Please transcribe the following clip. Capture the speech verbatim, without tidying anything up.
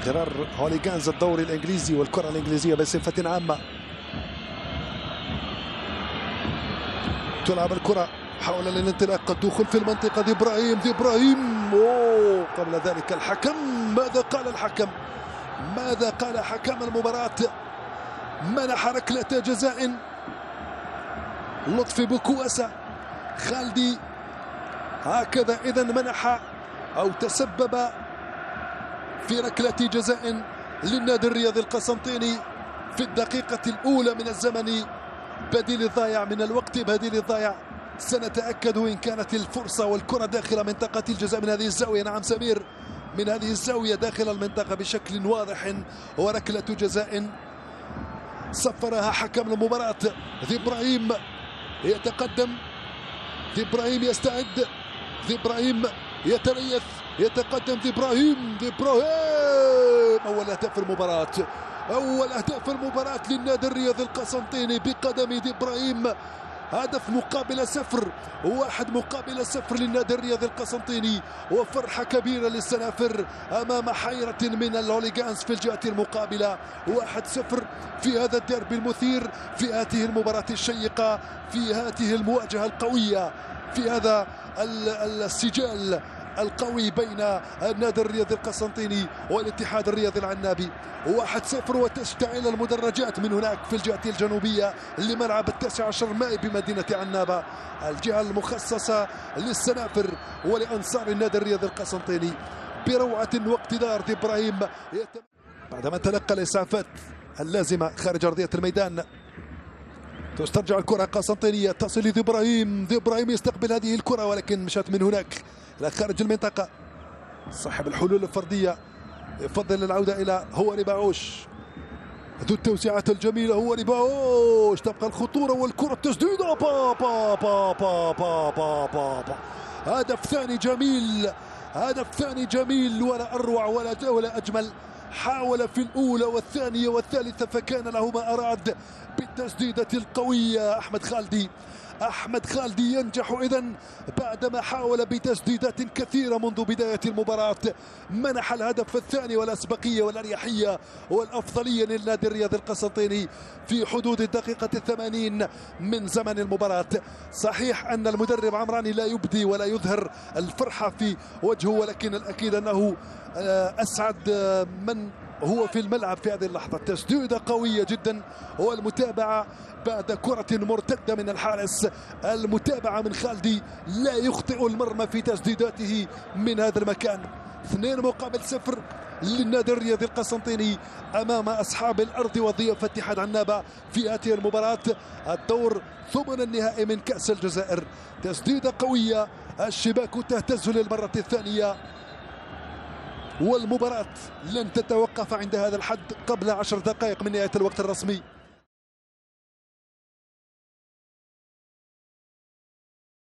غرار هوليغانز الدوري الانجليزي والكره الانجليزيه بصفه عامه. تلعب الكره، حاول الانطلاق، الدخول في المنطقه. دي ابراهيم دي ابراهيم أوه. قبل ذلك الحكم، ماذا قال الحكم؟ ماذا قال حكم المباراه؟ منح ركله جزاء لطفي بوكواسا. خالدي هكذا اذا منح او تسبب في ركله جزاء للنادي الرياضي القسنطيني في الدقيقه الاولى من الزمن. بديل الضايع من الوقت، بديل الضايع. سنتاكد ان كانت الفرصه والكره داخل منطقه الجزاء من هذه الزاويه. نعم سمير، من هذه الزاويه داخل المنطقه بشكل واضح، وركله جزاء صفرها حكم المباراه. ذي ابراهيم يتقدم، ذي ابراهيم يستعد، ذي ابراهيم يتريث، يتقدم ذي ابراهيم ذي ابراهيم اول اهداف في المباراه، اول اهداف في المباراه للنادي الرياضي القسنطيني بقدم ذي ابراهيم. هدف مقابل صفر، واحد مقابل صفر للنادي الرياضي القسنطيني، وفرحه كبيره للسنافر امام حيره من الهوليغانز في الجهه المقابله. واحد صفر في هذا الديربي المثير، في هذه المباراه الشيقه، في هذه المواجهه القويه، في هذا السجال القوي بين النادي الرياضي القسنطيني والاتحاد الرياضي العنابي. واحد صفر، وتشتعل المدرجات من هناك في الجهة الجنوبية لملعب التاسع عشر ماي بمدينة عنابة، الجهة المخصصة للسنافر ولأنصار النادي الرياضي القسنطيني. بروعة واقتدار دي إبراهيم بعدما تلقى الإسعافات اللازمة خارج أرضية الميدان. تسترجع الكرة قسنطينية، تصل لذي إبراهيم، ذي إبراهيم يستقبل هذه الكرة ولكن مشت من هناك إلى خارج المنطقة. صاحب الحلول الفردية يفضل العودة إلى هو رباعوش، ذو التوسعات الجميلة هو رباعوش. تبقى الخطورة والكرة التسديدة. با با با با با با با با. هدف ثاني جميل، هدف ثاني جميل، ولا أروع ولا ولا أجمل. حاول في الأولى والثانية والثالثة فكان له ما أراد بالتسديدة القوية. أحمد خالدي أحمد خالدي ينجح إذن بعدما حاول بتسديدات كثيرة منذ بداية المباراة. منح الهدف الثاني والأسبقية والأريحية والأفضلية للنادي الرياضي القسنطيني في حدود الدقيقة الثمانين من زمن المباراة. صحيح أن المدرب عمراني لا يبدي ولا يظهر الفرحة في وجهه، ولكن الأكيد أنه أسعد من هو في الملعب في هذه اللحظة. تسديدة قوية جدا، والمتابعة بعد كرة مرتدة من الحارس. المتابعة من خالدي، لا يخطئ المرمى في تسديداته من هذا المكان. اثنين مقابل صفر للنادي الرياضي القسنطيني أمام أصحاب الأرض وضيوف اتحاد عنابة في هذه المباراة، الدور ثمن النهائي من كأس الجزائر. تسديدة قوية، الشباك تهتز للمرة الثانية، والمباراة لن تتوقف عند هذا الحد قبل عشر دقائق من نهاية الوقت الرسمي.